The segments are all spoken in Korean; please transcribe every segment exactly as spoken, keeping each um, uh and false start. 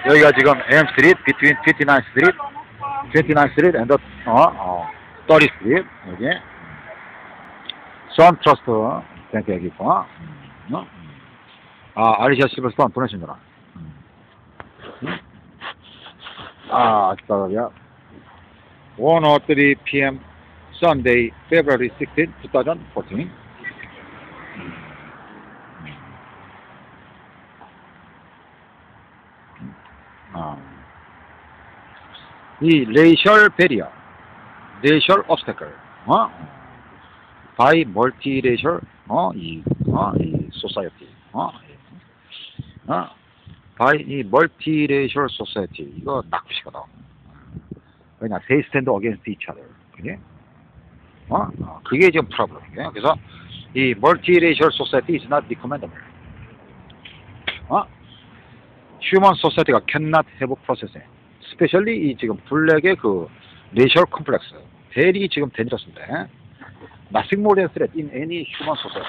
여기가 지금 M Street, between twenty-nine Street, twenty-nine Street and the, 어, 어, thirty Street, 여기. Sun Trust 뱅크 여기 있고, 어? 아, 아리샤 실버스톤 보내신구나. 아, 아쉽다, one oh three p m Sunday, February sixteenth, twenty fourteen. 아, 이 racial barrier, racial obstacle, 어? by multiracial, 어, 이, 어, 이 society, 어, 어, by 이 multiracial society, 이거 낙후시거든. 그냥 they stand against each other, 그게, 어, 어 그게 지금 프로블럼이에요. 그래서 이 multiracial society is not recommendable. 어, human society가 cannot have processing, especially 이 지금 블랙의 그 racial complex, very 지금 dangerous인데. Nothing more than threat in any human society.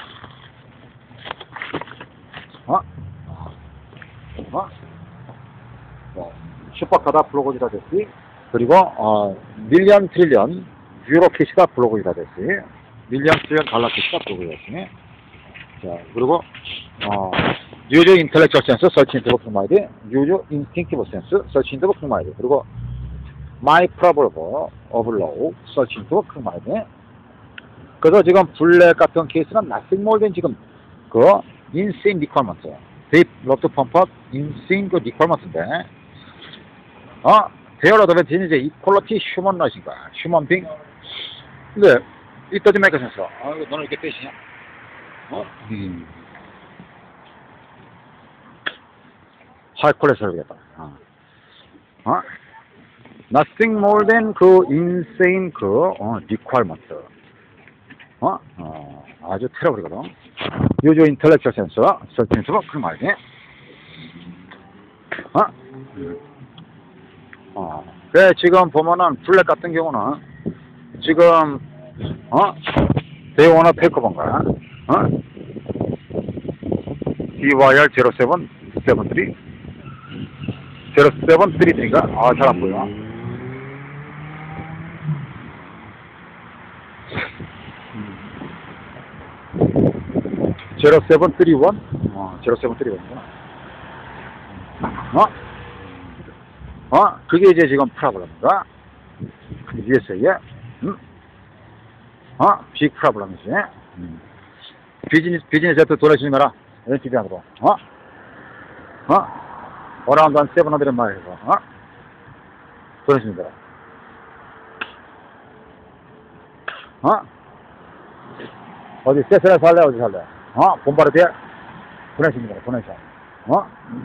어? 어? 어, 슈퍼카다 블로그지다 됐지. 그리고 어, 밀리언 트릴리언 뷰로케시가 블로그지다 됐지. 밀리언 트릴리언 갈라케시가 블로그지다 됐지. 자, 그리고 어, 뉴저 인텔렉츄얼 센스 서치 인터 버킹 마이드, 뉴저 인스팅티브 센스 서치 인터 버킹 마이드, 그리고 마이 프로버브 오브 로우 서치 인터 버킹 마이드. 그래서 지금 블랙 같은 케이스는 nothing more than 지금 그 insane requirement, they love to pump up insane 그 requirement인데, 어, they are advancing 이제 equality human right인 거야, human being. 근데 it doesn't make sense. 아, 이거 너는 이렇게 빼시냐? 어? 음. high cholesterol이겠다. 어. 어? nothing more than 그 insane 그 어, requirement. 어? 어, 아주 테러블이거든. 유저 인텔렉츄얼 센서, 설정수가 그 말이지. 어? 어. 그래, 지금 보면은, 블랙 같은 경우는, 지금, 어? They wanna take over, 어? 디 와이 알 zero seven seven three, zero seven three three가, 아, 잘 안 보여. zero seven three one? 어, zero seven three one이구나. 어? 어? 그게 이제 지금 프로블럼인가? 유에스에이에? 응? 어? 빅 프로블럼이지. 음. 비즈니스, 비즈니스 제트 돌아주는 거라. 엔티비 안으로. 어? 어? 어라운드 한 seven hundred 마일에서. 어? 돌아주는 거라. 어? 어디, 세스라 살래? 어디 살래? 어? 본바르디에? 보내십니다. 보내셔. 어?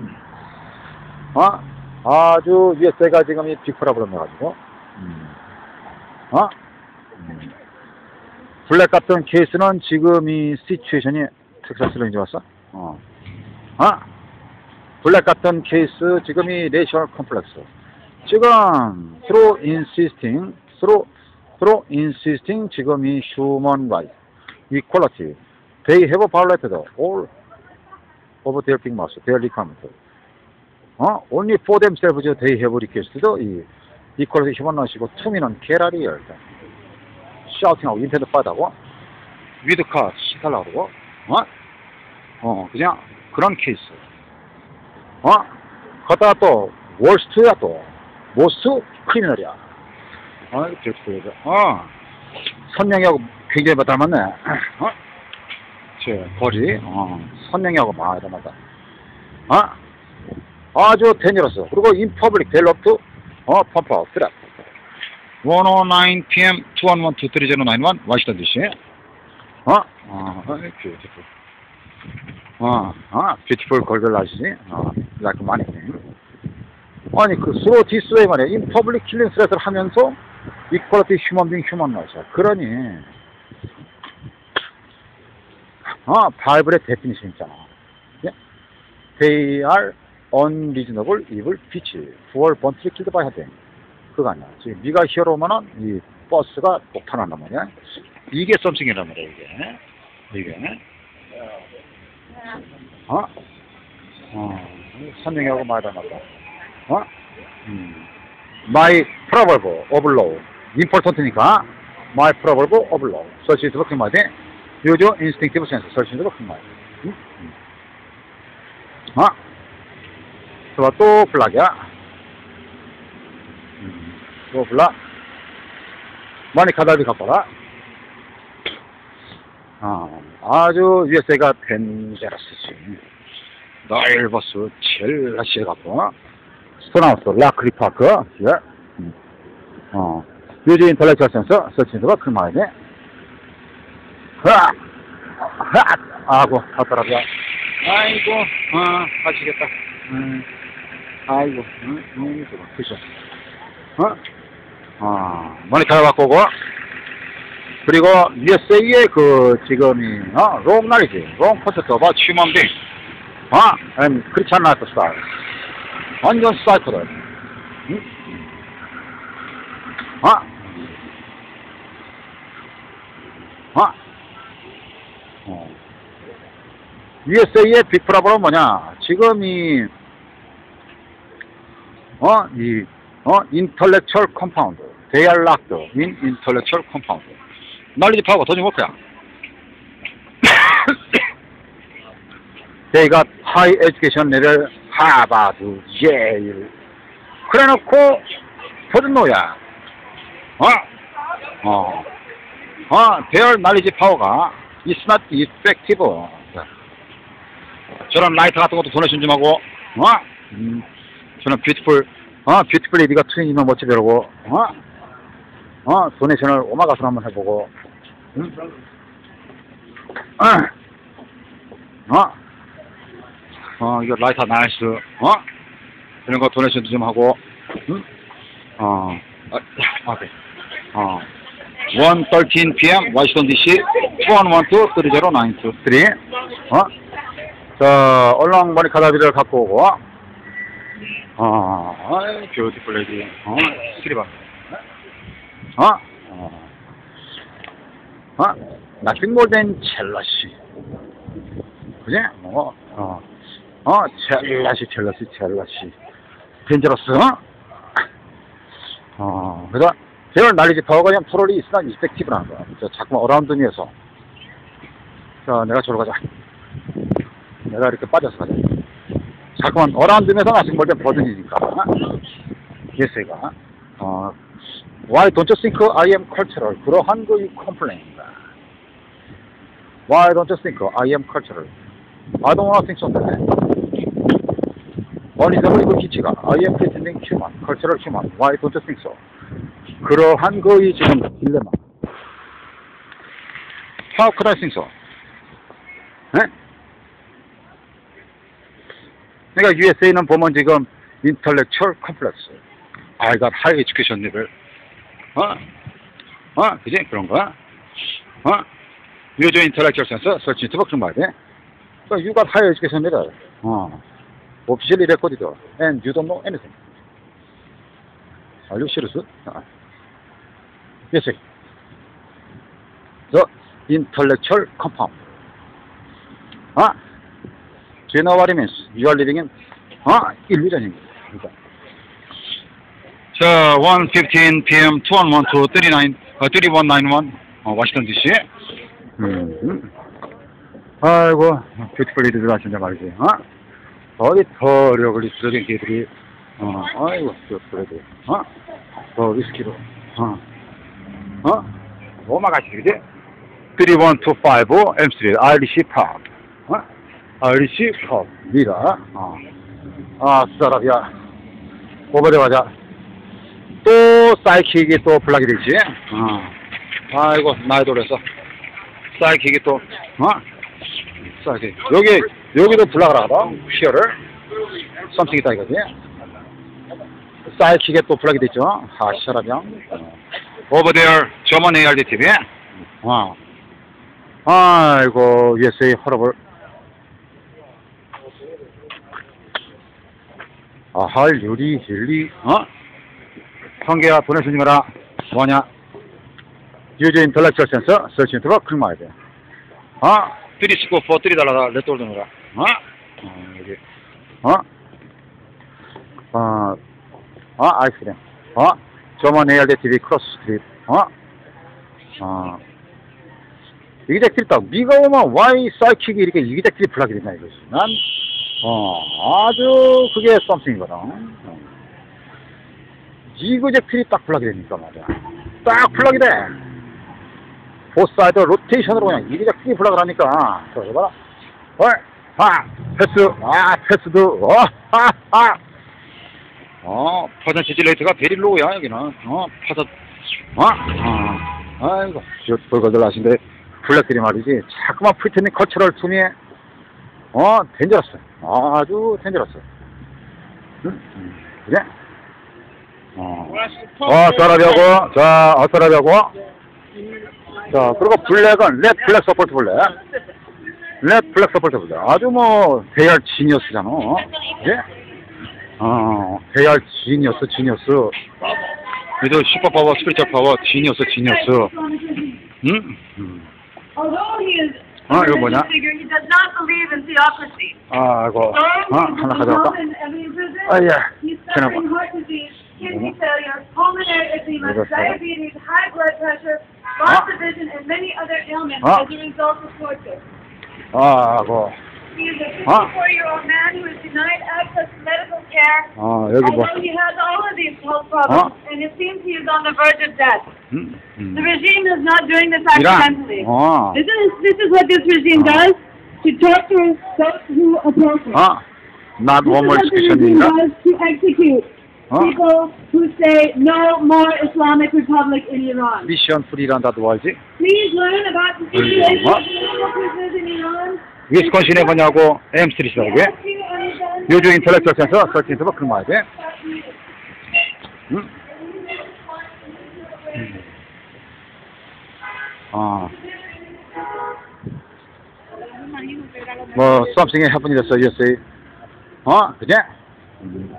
어? 아주 유에스에이가 지금 이 빅프로블럼 해가지고. 음. 어? 음. 블랙 같은 케이스는 지금 이 시츄에이션이 텍사스로 이제 왔어? 어. 어? 블랙 같은 케이스 지금 이 레이셔널 컴플렉스. 지금 through insisting, through, through insisting 지금 이 human right, equality. They have violated all of their big mass, their requirement. 어? Only for themselves they have requested 이 equality human right이고 투미는 개라리야 일단. 샤우팅하고 인터넷 파다고 위드카 시달라고 그러고, 어? 어, 그냥 그런 케이스. 어? 거다가 또 월스트야 또 모스트 크리미널이야. 어, 뷰티풀. 어, 선영이하고 굉장히 닮았네. 어? 제 거리, 어, 선영이하고 많이 닮았다. 어? 아주 데니러스. 그리고 인퍼블릭 델럽트, 어, 펌퍼 트랩. one oh nine p m two one one two three zero nine one 워싱턴 디씨. 어? 어, 뷰티풀. 어, 어, 뷰티풀 걸걸 나시지? 어, like 많이. 아니, 그, 스로 디스웨이 말이야. 인 퍼블릭 킬링 스레스를 하면서, 이퀄리티 휴먼 빙 휴먼 라이트. 그러니, 어, 바이블의 데피니션 있잖아. 예? They are unreasonable evil bitch who are bluntly killed by heading. 그거 아니야. 지금 네가 히어로면은 이 버스가 폭탄한단 말이야. 이게 썸씽이란 말이야, 이게. 이게. 어? 어, 선명하고 말다 맞다. 어? 음. My probable overload. important니까 my probable overload. search into the click 말에 use your instinctive sense. search into the click 말. 음? 음. 어? 좋아, 또 블락이야. 음. 또 블락. 많이 가다비 가봐라. 어, 아주 유에스에이가 덴제러스지. 넓어서 젤라시에 갖고 스톤하우스, 라크리 파크, 예. 음. 어, 유지 인텔렉츄얼 센서, 서치인드가 그 말이네. 흐악! 흐악! 아고, 가더라고요. 아이고, 어, 가시겠다. 음, 아이고, 음, 음, 저거, 그죠. 어? 어, 머니 잘 갖고 오고. 그리고 유에스에이의 그 지금이 어 롱 날이지 롱 콘서트 오버 휴먼 빙 어? 앤 크리스찬 라이프 스타일 완전 사이코들 응? 어? 어? 어. 유에스에이의 빅 프로블럼은 뭐냐 지금 이 어? 이 어? 인텔렉츄얼 컴파운드 they are locked in intellectual compound knowledge power 더 좀 볼거야. They got high education level, 하버드, 예일. 그래놓고 더듬노야. 어? 어? 어? Their knowledge power가 is not effective. 저런 라이터 같은 것도 도네이션 좀 하고, 어? 음, 저는 뷰티풀, 어? 뷰티풀 레디가 트윈이면 멋지 배우고, 어? 어? 도네이션을 오마가스로 한번 해보고, 응? 어? 어? 어, 이거 라이터 나이스, 어? 이런 거 도네이션도 좀 하고, 응? 어, 아, 오케이. 어, one thirteen p.m. Washington D.C. two one one two three zero nine two three. 어? 자, 얼렁머리 카다비를 갖고 오고, 어, 어이, 뷰티풀 레디, 어, 스리바. 어? 어. 어? Nothing more than jealousy. 그지? 뭐, 어, 어, jealousy, jealousy, jealousy. dangerous, 어? 어, 그래서, 제가 날리지 파워가 그냥 프로리 있으나 이펙티브라는 거야. 저, 자꾸만 어라운드 위에서. 자, 내가 저로 가자. 내가 이렇게 빠져서 가자. 자꾸만 어라운드 위에서 나중에 뭘 때 버든이니까. 예스가. 어, Why don't you think I am cultural? 그러한 거 you complain. Why don't you think I am cultural? I don't want to think so. 어리석은 그 기치가 I am pretending human, cultural human. Why don't you think so? 그러한 거의 지금 딜레마. How could I think so? 네? 그러니까 유에스에이는 보면 지금 intellectual complex. I got high education level. 어? 어? 그지? 그런 거야? 어? Use your intellectual sense, search into 그런 말이야. So you got high education level. 어. Officially recorded. And you don't know anything. Are you serious? 어. Yes, sir. The intellectual compound. 어? Do you know what it means? You are living in 어? illusion입니다. 그러니까. 자, one fifteen p.m. two one one two thirty-nine, uh, thirty-one ninety-one, 어, 워싱턴 디씨. 음, 음. 아이고, 뷰티풀 리드들 하신다 말이지, 어? 어디 더력을 입술적인 개들이, 어, 아이고, 뷰티풀 리드, 어? 더 위스키로, 어, 어? 오마가시, 그지? thirty-one twenty-five M 스트리트, 아이리시 팝, 어? 아이리시 팝, 미라, 어. 아, 사라비아, 오버대 가자. 또 사이킥이 또 블락이 되지. 어. 아이고 나이 돌려서 사이킥이 또 어? 사이킥 여기 여기도 블락을 하다. 피어를 썸씽 있다 이거지. 사이킥에 또 블락이 됐죠. 하샤라병. Over there, 저만 에이알디 티비. 어. 아이고 유에스에이 허러블. 아할 유리 힐리 어? 한개가 보내주지 마라. 뭐냐? Use intellectual sensor, search into click 말이야 돼. 어? three score for three 달러다. 레트 올드노라. 어? 어, 여기. 어? 어, 어, 아이스크림. 어, 저먼 에어대 티비 크로스 스트릿. 어, 어. 이기적들이 딱, 네가 오면 와이 사이킥이 이렇게 이기적들이 플락이 됐나, 이거지. 난, 어, 아주 그게 썸씽이거든. 어. 이그젝트리 딱 플락이 되니까 말이야. 딱 플락이 돼. 보사이드 로테이션으로 그냥 이그젝트리 플락을 하니까. 저거 봐라. 헐, 하, 패스, 아, 패스도, 어, 하, 하. 어, 퍼센티지 레이트가 베리 로우야, 여기는. 어, 파서, 어, 어, 아이고, 벌거들 하신데, 플락들이 말이지. 자꾸만 프리테닝 컬처럴 투미에, 어, 덴저러스. 아주 덴저러스. 응? 응. 그래? 어, 어떠라냐고, 자, 어떠라냐고. 자, 그리고 블랙은 렛 블랙 서포트 블랙. 렛 블랙 서포트 블랙. 아주 뭐, 대열 지니어스잖아. 예? 어, 대열 지니어스, 지니어스. 그래도 슈퍼 파워, 스피리처 파워, 지니어스, 지니어스. 응? 응. 어, 이거 뭐냐? 아, 이거, 어, 하나 가져갈까? 아, 예. 지나봐. kidney failure, pulmonary edema, diabetes, high blood pressure, loss of vision, and many other ailments as a result of torture. 아, 뭐. He is a fifty-four-year-old man who is denied access to medical care. 아, 여기 뭐. Although he has all of these health problems, and it seems he is on the verge of death. 음, 음. The regime is not doing this accidentally. 어. This is this is what this regime does to torture those who oppose it. 아, not This one is more what the regime discussion인가? does to execute 어? people who say no more Islamic Republic in Iran. 미션 프리란다도 알지? Please learn about the situation 어? of political prisoners in Iran. 위스콘신에 뭐냐고 엠스트리트라고 해? Ask you understand 요즘 인텔렉tual 센서, 서치 센서 그런 거 알지? 응? 음. 아. 뭐, something happened in the U S A. 어? 그지? 음.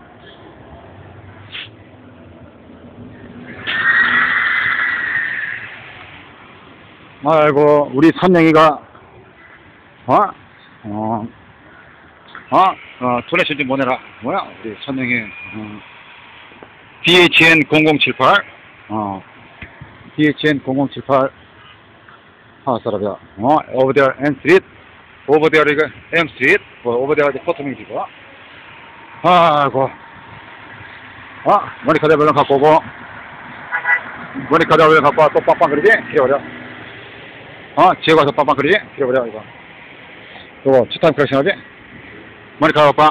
아이고, 우리 선영이가, 어? 어, 어? 어, 도네션 좀 보내라. 뭐야? 우리 선영이, 어. 비에이치엔 공공칠팔, 어. 비에이치엔 공공칠팔, 하사라비아, 어, over there, M street, over there, 이거, M street, over there, 포토밍이고. 아이고, 어? 머리카락 얼른 갖고 오고, 머리카락 얼른 갖고 와, 또 빵빵거리지? 기어버려. 어, 지에 가서 빵빵거리지? 기어버려, 이거. 이거, 치탄 크래싱 하지? 머리카락 오빠.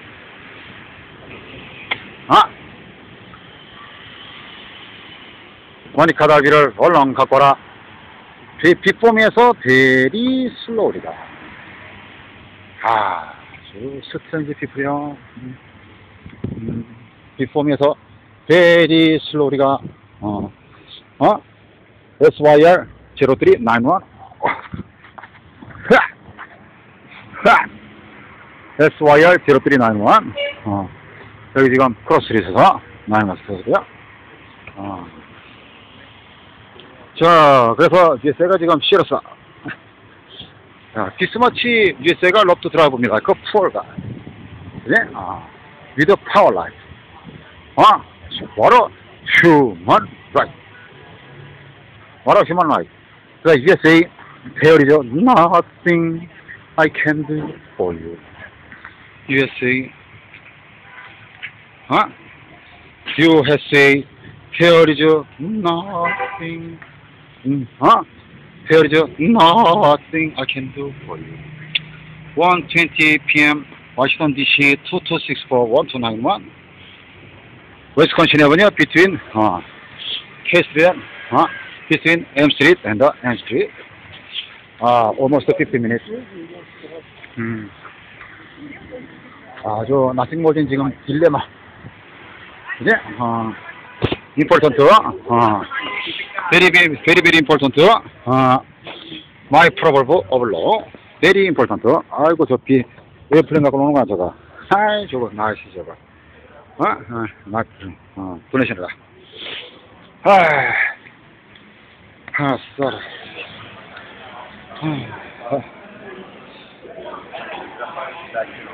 어? 머리카락을 얼른 갖고 와라. 빗봄에서 베리 슬로우리다. 아, 아주 스트레인지 피플이요. 음, 음, 빗봄에서 베리 슬로우리가, 어, 어? 에스와이알 제로삼구일. 에스와이알 제로삼구일. 어, 여기 지금 크로스를 있어서, 나인 마스터고요. 어. 자, 그래서 유에스에이가 지금 싫었어. 자, 디스머치 유에스에이가 럽투 드라이브입니다. 그 푸얼가. 그지? 아, with power life. 아, what a human right. What a human right. 그 유에스에이 대열이죠. Nothing I can do for you. 유에스에이. 아, 유에스에이 대열이죠. Nothing. 음, 어? 페어리죠? Nothing I can do for you. one twenty p m Washington D C two two six four one two nine one. Wisconsin Avenue between 어, K Street, 어, between M Street and the N Street. 아, almost fifty minutes. 음, 아주 nothing more than 지금 딜레마. 그지? 어, important. 어. Very, very, very, very important. 어, my probable overload. Very important. 아이고, 저 비, 에어플레인 갖고 오는 거야, 저거. 아이, 저거, 나이스, 저거. 어? 어, 나, 어, 도네션이다. 아이, 아싸. 어, 어.